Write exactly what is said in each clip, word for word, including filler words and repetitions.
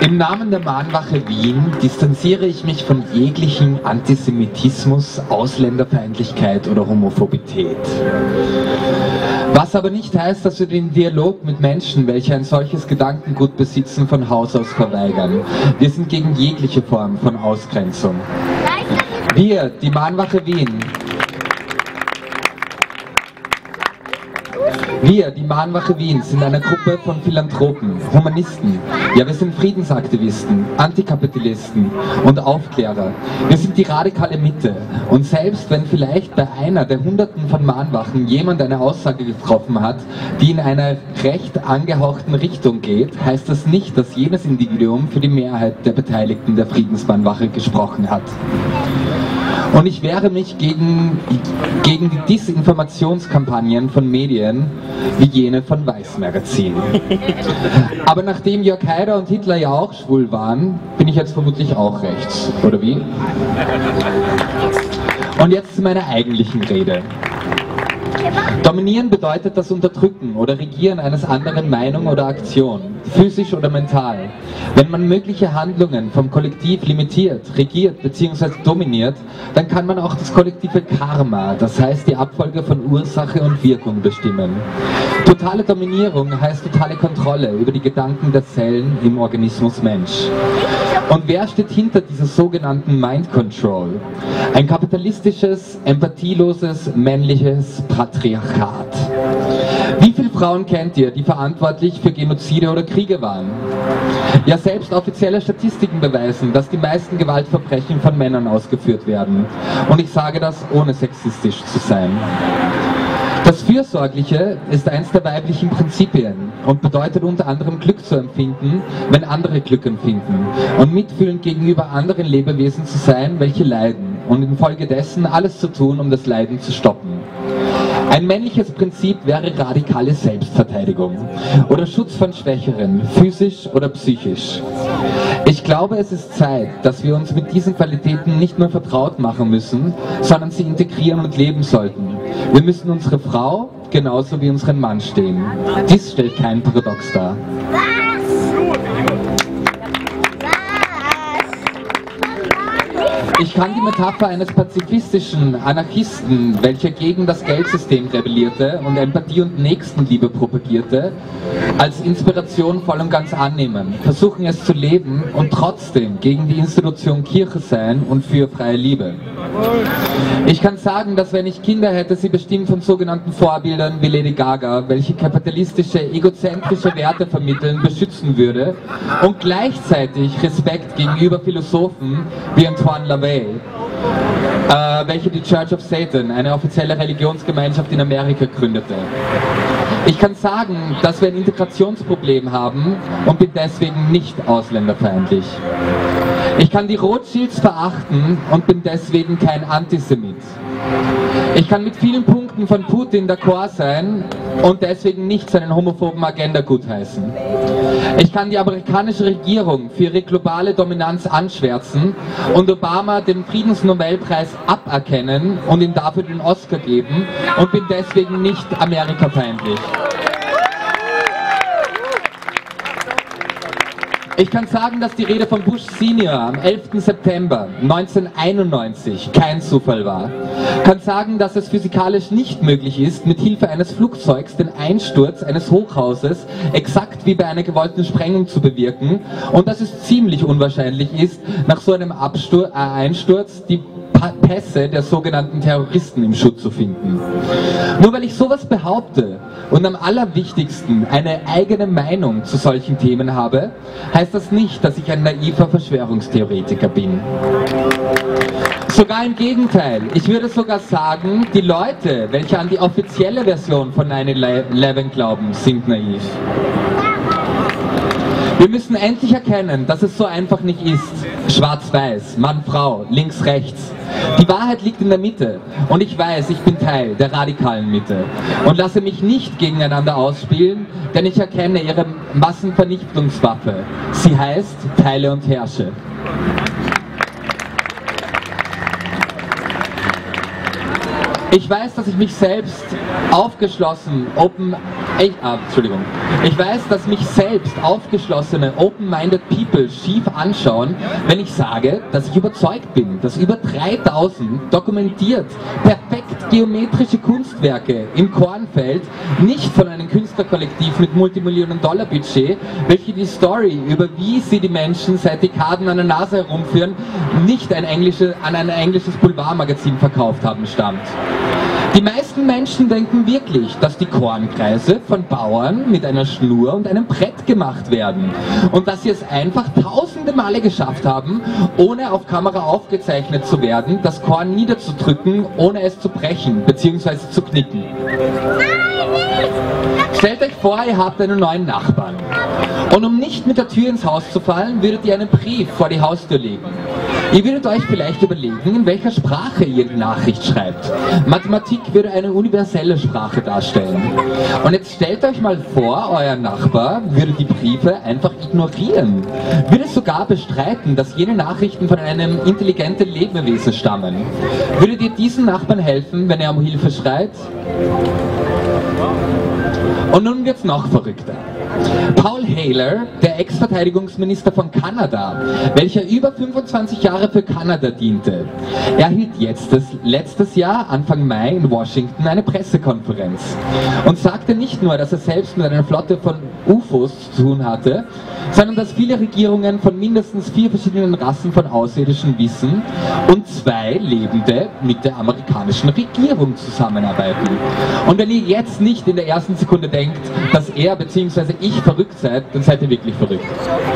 Im Namen der Mahnwache Wien distanziere ich mich von jeglichem Antisemitismus, Ausländerfeindlichkeit oder Homophobität. Was aber nicht heißt, dass wir den Dialog mit Menschen, welche ein solches Gedankengut besitzen, von Haus aus verweigern. Wir sind gegen jegliche Form von Ausgrenzung. Wir, die Mahnwache Wien, Wir, die Mahnwache Wien, sind eine Gruppe von Philanthropen, Humanisten, ja wir sind Friedensaktivisten, Antikapitalisten und Aufklärer. Wir sind die radikale Mitte und selbst wenn vielleicht bei einer der Hunderten von Mahnwachen jemand eine Aussage getroffen hat, die in einer recht angehauchten Richtung geht, heißt das nicht, dass jenes Individuum für die Mehrheit der Beteiligten der Friedensmahnwache gesprochen hat. Und ich wehre mich gegen, gegen die Disinformationskampagnen von Medien wie jene von Weiß Magazin. Aber nachdem Jörg Haider und Hitler ja auch schwul waren, bin ich jetzt vermutlich auch rechts, oder wie? Und jetzt zu meiner eigentlichen Rede. Dominieren bedeutet das Unterdrücken oder Regieren eines anderen Meinung oder Aktion, physisch oder mental. Wenn man mögliche Handlungen vom Kollektiv limitiert, regiert bzw. dominiert, dann kann man auch das kollektive Karma, das heißt die Abfolge von Ursache und Wirkung bestimmen. Totale Dominierung heißt totale Kontrolle über die Gedanken der Zellen im Organismus Mensch. Und wer steht hinter dieser sogenannten Mind Control? Ein kapitalistisches, empathieloses, männliches Patriarchat. Wie viele Frauen kennt ihr, die verantwortlich für Genozide oder Kriege waren? Ja, selbst offizielle Statistiken beweisen, dass die meisten Gewaltverbrechen von Männern ausgeführt werden. Und ich sage das, ohne sexistisch zu sein. Das Fürsorgliche ist eins der weiblichen Prinzipien und bedeutet unter anderem Glück zu empfinden, wenn andere Glück empfinden und mitfühlend gegenüber anderen Lebewesen zu sein, welche leiden und infolgedessen alles zu tun, um das Leiden zu stoppen. Ein männliches Prinzip wäre radikale Selbstverteidigung oder Schutz von Schwächeren, physisch oder psychisch. Ich glaube, es ist Zeit, dass wir uns mit diesen Qualitäten nicht nur vertraut machen müssen, sondern sie integrieren und leben sollten. Wir müssen unsere Frau genauso wie unseren Mann stehen. Dies stellt kein Paradox dar. Ich kann die Metapher eines pazifistischen Anarchisten, welcher gegen das Geldsystem rebellierte und Empathie und Nächstenliebe propagierte, als Inspiration voll und ganz annehmen, versuchen es zu leben und trotzdem gegen die Institution Kirche sein und für freie Liebe. Ich kann sagen, dass wenn ich Kinder hätte, sie bestimmt von sogenannten Vorbildern wie Lady Gaga, welche kapitalistische, egozentrische Werte vermitteln, beschützen würde und gleichzeitig Respekt gegenüber Philosophen wie Antoine LaVey, äh, welche die Church of Satan, eine offizielle Religionsgemeinschaft in Amerika, gründete. Ich kann sagen, dass wir ein Integrationsproblem haben und bin deswegen nicht ausländerfeindlich. Ich kann die Rothschilds verachten und bin deswegen kein Antisemit. Ich kann mit vielen Punkten von Putin d'accord sein und deswegen nicht seinen homophoben Agenda gutheißen. Ich kann die amerikanische Regierung für ihre globale Dominanz anschwärzen und Obama den Friedensnobelpreis aberkennen und ihm dafür den Oscar geben und bin deswegen nicht amerikafeindlich. Ich kann sagen, dass die Rede von Bush Senior am elften September neunzehnhunderteinundneunzig kein Zufall war. Kann sagen, dass es physikalisch nicht möglich ist, mit Hilfe eines Flugzeugs den Einsturz eines Hochhauses exakt wie bei einer gewollten Sprengung zu bewirken und dass es ziemlich unwahrscheinlich ist, nach so einem Abstur- äh, Einsturz die Pässe der sogenannten Terroristen im Schutt zu finden. Nur weil ich sowas behaupte und am allerwichtigsten eine eigene Meinung zu solchen Themen habe, heißt das nicht, dass ich ein naiver Verschwörungstheoretiker bin. Sogar im Gegenteil. Ich würde sogar sagen, die Leute, welche an die offizielle Version von nine eleven glauben, sind naiv. Wir müssen endlich erkennen, dass es so einfach nicht ist. Schwarz-Weiß, Mann-Frau, links-rechts. Die Wahrheit liegt in der Mitte und ich weiß, ich bin Teil der radikalen Mitte und lasse mich nicht gegeneinander ausspielen, denn ich erkenne ihre Massenvernichtungswaffe. Sie heißt Teile und Herrsche. Ich weiß, dass ich mich selbst aufgeschlossen, open Ich, ah, Entschuldigung. Ich weiß, dass mich selbst aufgeschlossene, open-minded People schief anschauen, wenn ich sage, dass ich überzeugt bin, dass über dreitausend dokumentiert perfekt geometrische Kunstwerke im Kornfeld nicht von einem Künstlerkollektiv mit Multimillionen-Dollar-Budget, welche die Story über wie sie die Menschen seit Dekaden an der Nase herumführen, nicht ein englische, an ein englisches Boulevardmagazin verkauft haben, stammt. Die meisten Menschen denken wirklich, dass die Kornkreise von Bauern mit einer Schnur und einem Brett gemacht werden und dass sie es einfach tausende Male geschafft haben, ohne auf Kamera aufgezeichnet zu werden, das Korn niederzudrücken, ohne es zu brechen bzw. zu knicken. Stellt euch vor, ihr habt einen neuen Nachbarn. Und um nicht mit der Tür ins Haus zu fallen, würdet ihr einen Brief vor die Haustür legen. Ihr würdet euch vielleicht überlegen, in welcher Sprache ihr die Nachricht schreibt. Mathematik würde eine universelle Sprache darstellen. Und jetzt stellt euch mal vor, euer Nachbar würde die Briefe einfach ignorieren. Würde sogar bestreiten, dass jene Nachrichten von einem intelligenten Lebewesen stammen. Würdet ihr diesem Nachbarn helfen, wenn er um Hilfe schreit? Und nun wird's noch verrückter. Paul Heyler, der Ex-Verteidigungsminister von Kanada, welcher über fünfundzwanzig Jahre für Kanada diente, erhielt jetzt das, letztes Jahr, Anfang Mai in Washington, eine Pressekonferenz und sagte nicht nur, dass er selbst mit einer Flotte von U F Os zu tun hatte, sondern dass viele Regierungen von mindestens vier verschiedenen Rassen von Außerirdischen wissen und zwei Lebende mit der amerikanischen Regierung zusammenarbeiten. Und wenn ihr jetzt nicht in der ersten Sekunde denkt, dass er bzw. ich verrückt seid, dann seid ihr wirklich verrückt.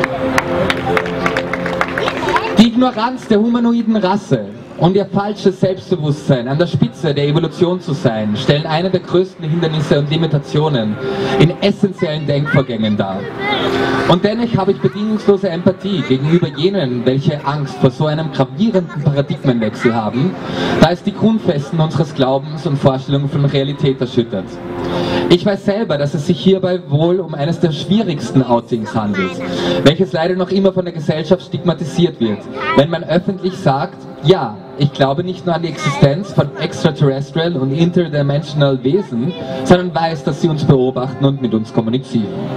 Die Ignoranz der humanoiden Rasse und ihr falsches Selbstbewusstsein, an der Spitze der Evolution zu sein, stellen eine der größten Hindernisse und Limitationen in essentiellen Denkvorgängen dar. Und dennoch habe ich bedingungslose Empathie gegenüber jenen, welche Angst vor so einem gravierenden Paradigmenwechsel haben, da es die Grundfesten unseres Glaubens und Vorstellungen von Realität erschüttert. Ich weiß selber, dass es sich hierbei wohl um eines der schwierigsten Outings handelt, welches leider noch immer von der Gesellschaft stigmatisiert wird, wenn man öffentlich sagt, ja, ich glaube nicht nur an die Existenz von extraterrestrial und interdimensional Wesen, sondern weiß, dass sie uns beobachten und mit uns kommunizieren.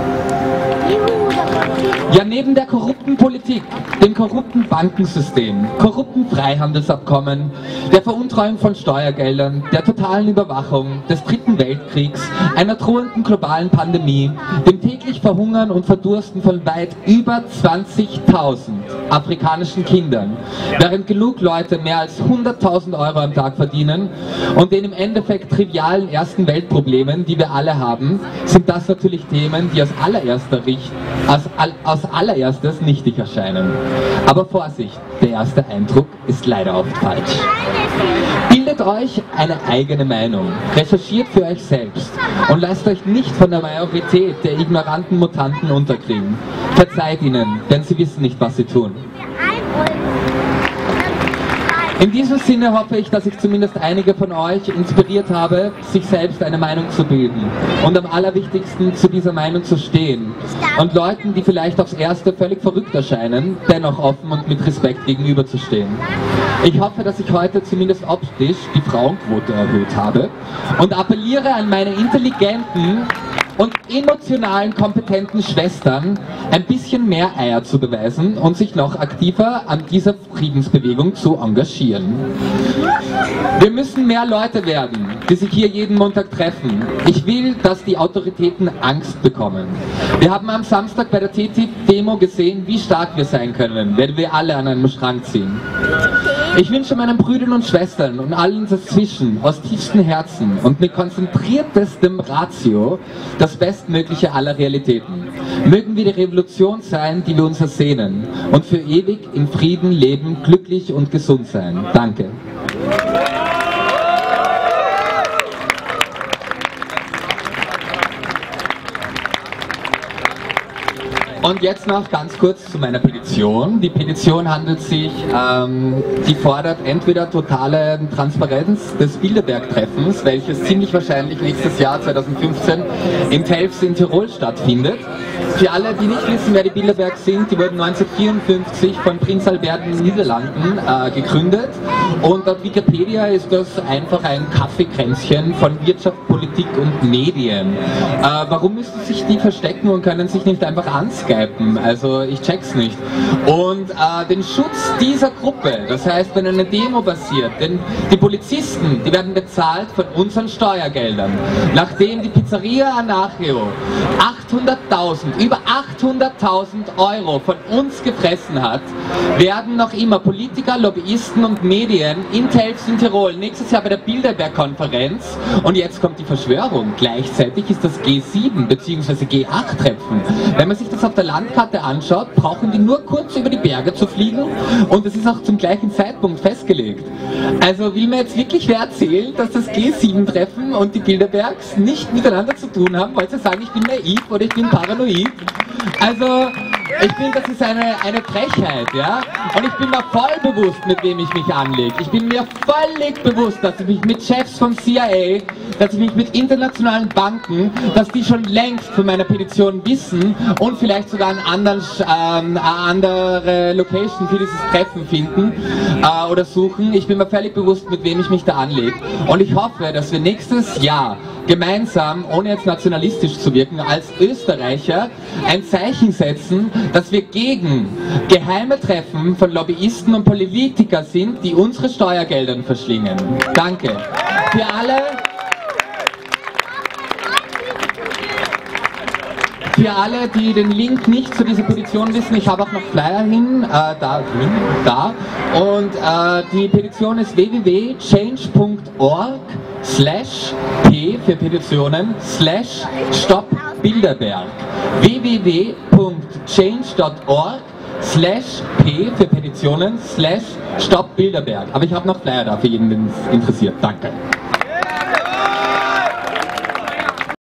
Ja, neben der korrupten Politik, dem korrupten Bankensystem, korrupten Freihandelsabkommen, der Veruntreuung von Steuergeldern, der totalen Überwachung, des Dritten Weltkriegs, einer drohenden globalen Pandemie, dem täglich Verhungern und Verdursten von weit über zwanzigtausend afrikanischen Kindern, während genug Leute mehr als hunderttausend Euro am Tag verdienen und den im Endeffekt trivialen ersten Weltproblemen, die wir alle haben, sind das natürlich Themen, die aus allererster Richt, aus, aus allererstes nichtig erscheinen. Aber Vorsicht, der erste Eindruck ist leider oft falsch. Bildet euch eine eigene Meinung, recherchiert für euch selbst und lasst euch nicht von der Majorität der ignoranten Mutanten unterkriegen. Verzeiht ihnen, denn sie wissen nicht, was sie tun. In diesem Sinne hoffe ich, dass ich zumindest einige von euch inspiriert habe, sich selbst eine Meinung zu bilden und am allerwichtigsten zu dieser Meinung zu stehen und Leuten, die vielleicht aufs Erste völlig verrückt erscheinen, dennoch offen und mit Respekt gegenüberzustehen. Ich hoffe, dass ich heute zumindest optisch die Frauenquote erhöht habe und appelliere an meine intelligenten und emotionalen, kompetenten Schwestern, ein bisschen mehr Eier zu beweisen und sich noch aktiver an dieser Friedensbewegung zu engagieren. Wir müssen mehr Leute werden, die sich hier jeden Montag treffen. Ich will, dass die Autoritäten Angst bekommen. Wir haben am Samstag bei der T T I P-Demo gesehen, wie stark wir sein können, wenn wir alle an einem Strang ziehen. Ich wünsche meinen Brüdern und Schwestern und allen dazwischen aus tiefstem Herzen und mit konzentriertestem Ratio das Bestmögliche aller Realitäten. Mögen wir die Revolution sein, die wir uns ersehnen und für ewig in Frieden leben, glücklich und gesund sein. Danke. Und jetzt noch ganz kurz zu meiner Petition. Die Petition handelt sich, ähm, die fordert entweder totale Transparenz des Bilderberg-Treffens, welches ziemlich wahrscheinlich nächstes Jahr zweitausendfünfzehn in Telfs in Tirol stattfindet, Für alle, die nicht wissen, wer die Bilderberg sind, die wurden neunzehnhundertvierundfünfzig von Prinz Albert in den Niederlanden äh, gegründet und laut Wikipedia ist das einfach ein Kaffeekränzchen von Wirtschaft, Politik und Medien. Äh, warum müssen sich die verstecken und können sich nicht einfach anskypen? Also ich check's nicht. Und äh, den Schutz dieser Gruppe, das heißt, wenn eine Demo passiert, denn die Polizisten, die werden bezahlt von unseren Steuergeldern. Nachdem die Pizzeria Anarchio achthunderttausend, über achthunderttausend Euro von uns gefressen hat, werden noch immer Politiker, Lobbyisten und Medien in Telfs in Tirol nächstes Jahr bei der Bilderberg-Konferenz, und jetzt kommt die Verschwörung, gleichzeitig ist das G sieben bzw. G acht Treffen. Wenn man sich das auf der Landkarte anschaut, brauchen die nur kurz über die Berge zu fliegen und es ist auch zum gleichen Zeitpunkt festgelegt. Also will mir jetzt wirklich wer erzählen, dass das G sieben Treffen und die Bilderbergs nicht miteinander zu tun haben? Wollt ihr sagen, ich bin naiv oder ich bin paranoid? Also, ich finde, das ist eine, eine Frechheit, ja? Und ich bin mir voll bewusst, mit wem ich mich anlege. Ich bin mir völlig bewusst, dass ich mich mit Chefs vom C I A, dass ich mich mit internationalen Banken, dass die schon längst von meiner Petition wissen und vielleicht sogar einen anderen, ähm, eine andere Location für dieses Treffen finden äh, oder suchen. Ich bin mir völlig bewusst, mit wem ich mich da anlege. Und ich hoffe, dass wir nächstes Jahr gemeinsam, ohne jetzt nationalistisch zu wirken, als Österreicher ein Zeichen setzen, dass wir gegen geheime Treffen von Lobbyisten und Politikern sind, die unsere Steuergelder verschlingen. Danke. Für alle, für alle, die den Link nicht zu dieser Petition wissen, ich habe auch noch Flyer hin, äh, da, hin, da. Und äh, die Petition ist w w w punkt change punkt org slash p für Petitionen slash Stopp Bilderberg. w w w punkt change punkt org slash p für Petitionen slash Stopp Bilderberg. Aber ich habe noch Flyer da für jeden, den es interessiert. Danke.